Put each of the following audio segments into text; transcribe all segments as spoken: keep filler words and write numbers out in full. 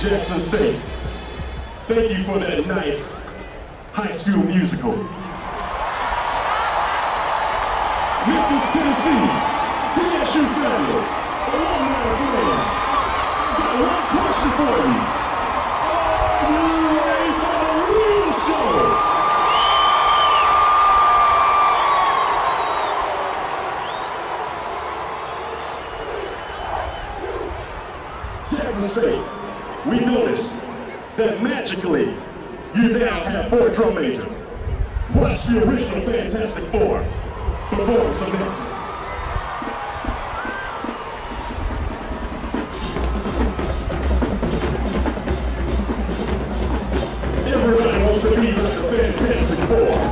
Jackson State. Thank you for that nice High School Musical. Memphis, Tennessee, T S U family, alumni friends, I've got one question for you. Are you ready for the real show? Jackson State, we noticed that magically you now have four drum majors. Watch the original Fantastic Four perform some magic. Everybody wants to be like the Fantastic Four.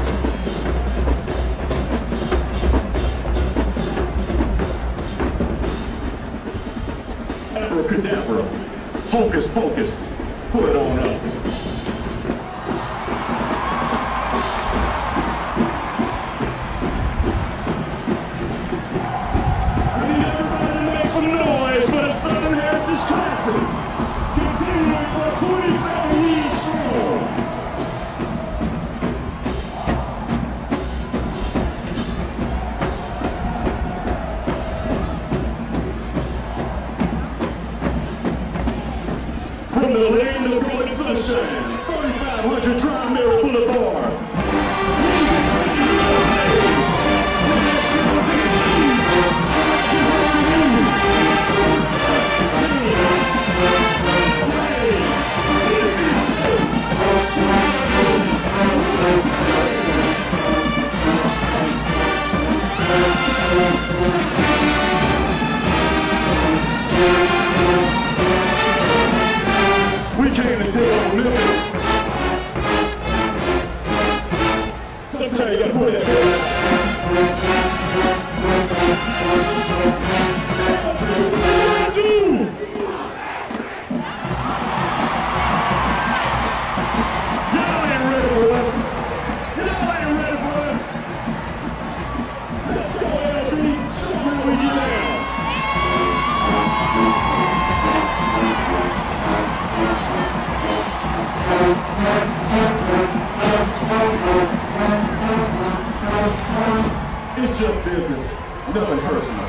Abracadabra, hocus pocus, pull it on up. I need everybody to make some noise for the Southern Heritage Classic, continuing for twenty-seven years strong. From the land of golden sunshine, thirty-five hundred Tri-Mirror Boulevard. We came to take over Memphis. Sometimes you gotta put that do. Y'all ain't ready for us. Y'all ain't ready for us. Let's go, L B. Show them how we get down. It's just business, nothing personal.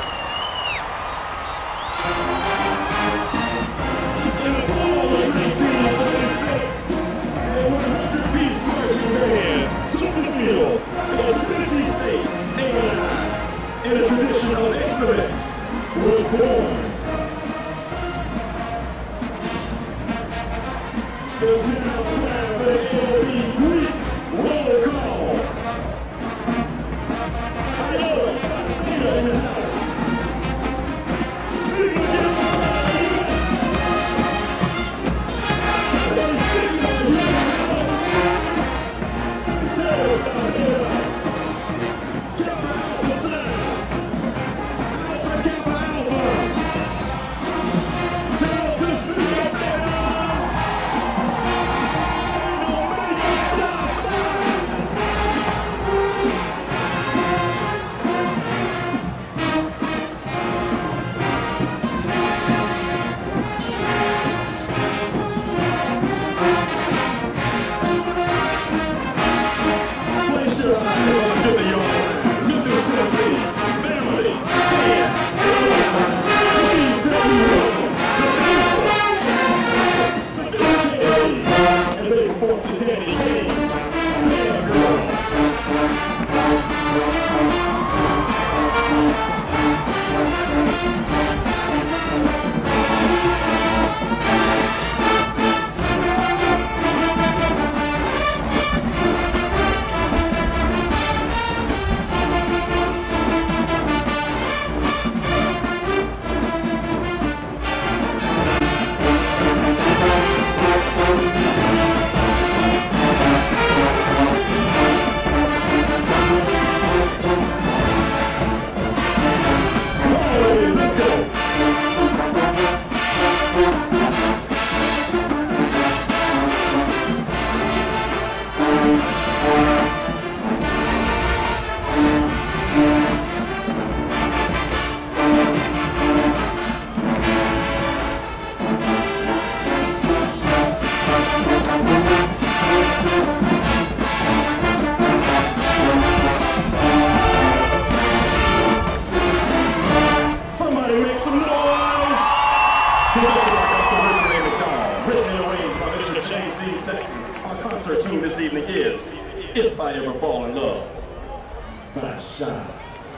In the fall of nineteen forty-six, a one hundred piece marching band took the field at Tennessee State, A and I, and a tradition of excellence was born. There's now time for the L B Greek roll call. I know it, I know in the house. Speak again, Kappa Alpha sign. Alpha, Kappa Alpha. Our concert tune this evening is If I Ever Fall in Love by Shy.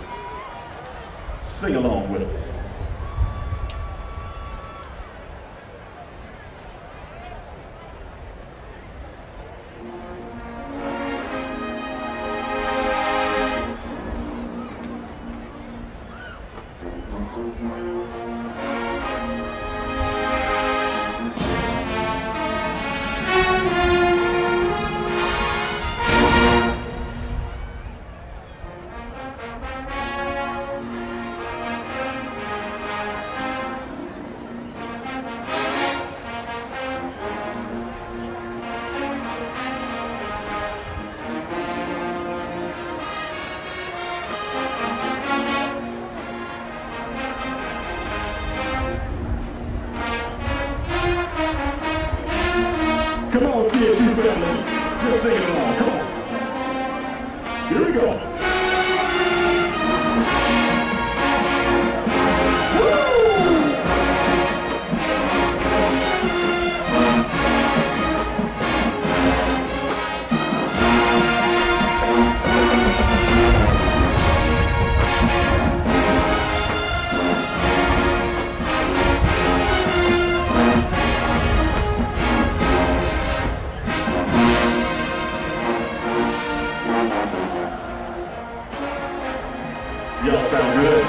Sing along with us. Come on, T S U family. Just sing it along. Come on. Here we go. Y'all sound good.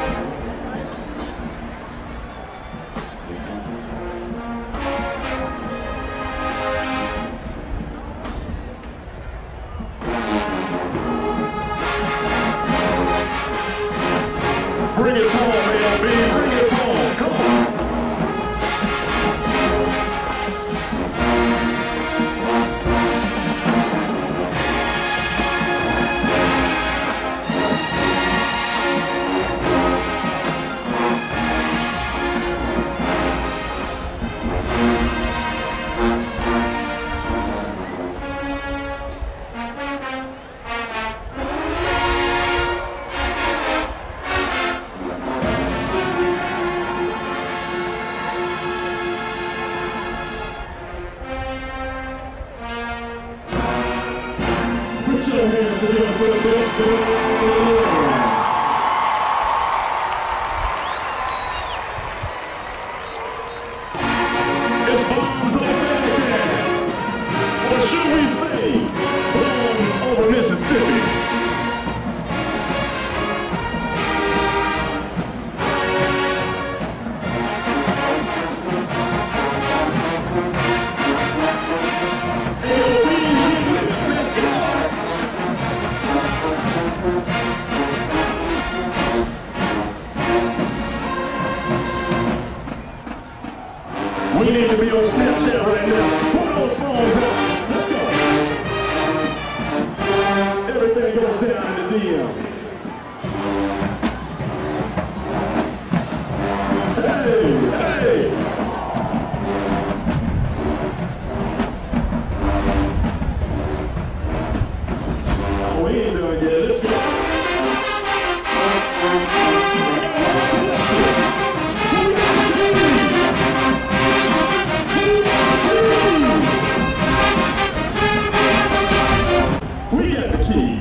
Bring us home, man, B. Bring us home. Come on. Put your hands together for the best girl. It's bombs over Baghdad, or should we say, bombs over Mississippi. We need to be on Snapchat right now. Put those phones out. Let's go. Everything goes down in the D M. Hey, hey. Oh, we ain't done yet. Let's go. We got the key.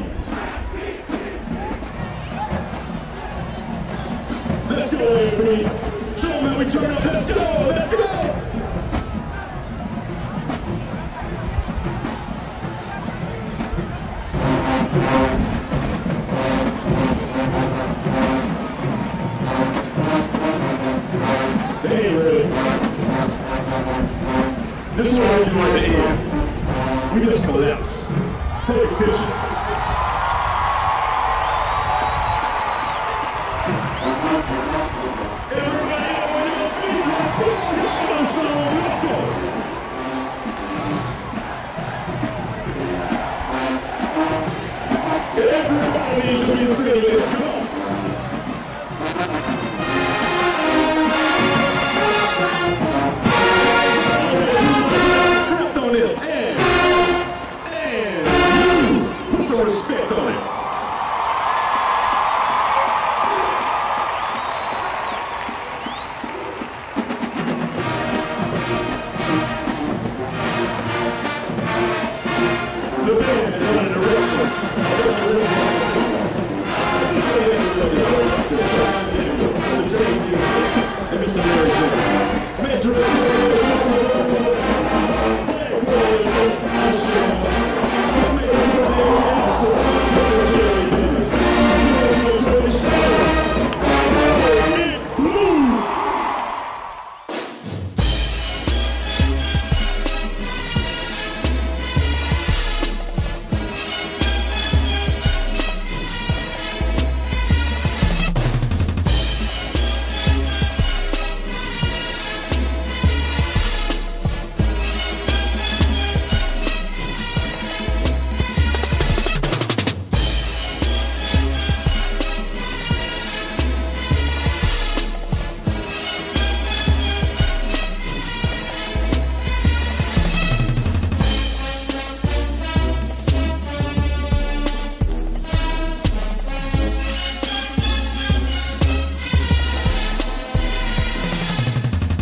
Let's go, A B. Show them how we turn up. Let's go. Let's go. They ain't ready. This is what we do at the end. We just collapse. Take a picture. Everybody up on your feet. Let's go. Let's go. Let's go. Everybody needs to be singing. Let's go. Script on this. And, and, put some respect on it. the band.